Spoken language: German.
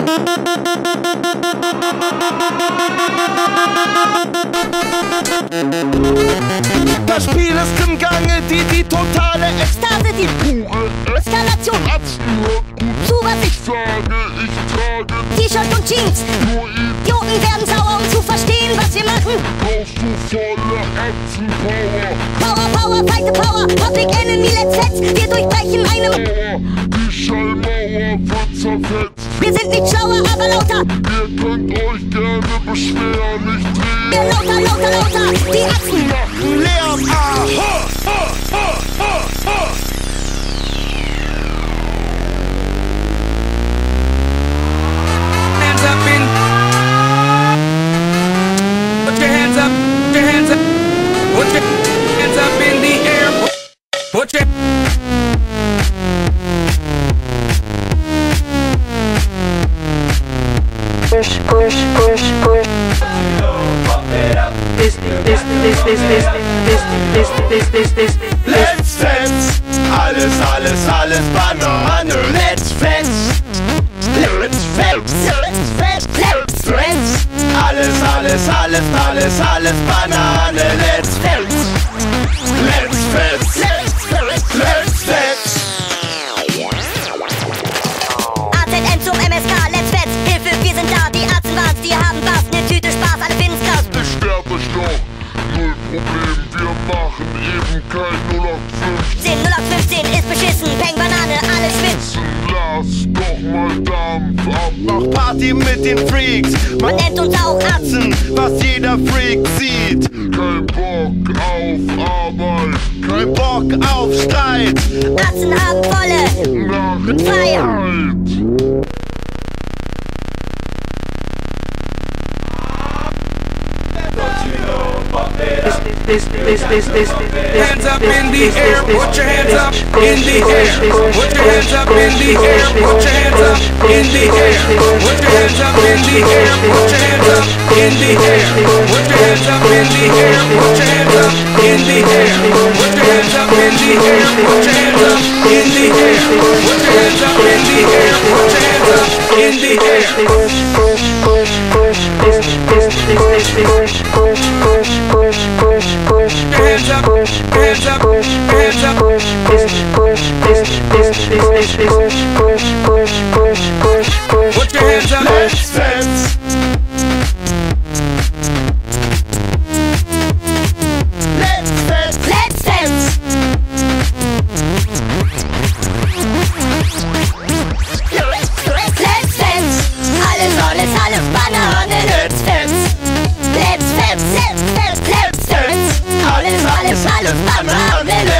Das Spiel ist im Gange, die totale Ekstase, die pure Eskalation. Zu was ich Sage, ich trage T-Shirt und Jeans. Idioten werden sauer, um zu verstehen, was wir machen. Brauchst du volle Herzenpower. Power, Power, Fight the Power. Public Enemy, let's Fetz. Wir durchbrechen eine Power. Die Schallmauer wird zerfetzt. Wir sind nicht schlauer, aber lauter. Ihr könnt euch gerne beschweren, nicht drehen. Wir lauter, lauter, lauter. Die Achsen machen Lärm. Hands up in. Put your hands up. Put your hands up. Put your hands up in the air. Put your. Push, push, push, push. Let's Fetz. Alles Banane. Let's Fetz. Let's Fetz. Let's Fetz. Let's Fetz. Alles Banane. Let's Fetz. Let's Fetz. Let's Fetz. AZN zum MSK, let's Fetz. Hilfe, wir sind da. Die Arzen waren's, die haben was. Ne Tüte Spaß, alle finden's krass. Ich sterbe euch noch. Null Problem, wir machen eben kein 0815. 0815 ist beschissen. Peng, Banane, alles schwitzt. Lass doch mal Dampf ab. Mach Party mit den Freaks. Man nennt uns auch Arzen. Was jeder Freak sieht. Kein Bock auf Arbeit. Kein Bock auf Streit. Arzen haben volle Nach Freiheit. Hands up in the air, put your hands up in the air. Put your hands up in the air, put your hands up in the air. Put your hands up in the air, put your hands up in the air. Put your hands up in the air, put your hands up in the air. Put your hands up in the air, put your hands up in the air. Put your hands up in the air, put your hands up in the air. Push, push, push, push, push, push, push, push, push, push, push, push, push, Hands up, hands up, hands up. push, push, push, push, push, push, push, push, push, push, push, push. Put your hands up. Let's Fetz. Let's Fetz. Let's Fetz. Let's Fetz. Alles Banane. Let's Fetz. Let's Fetz. Let's Fetz. Let's Fetz. Alles Banane.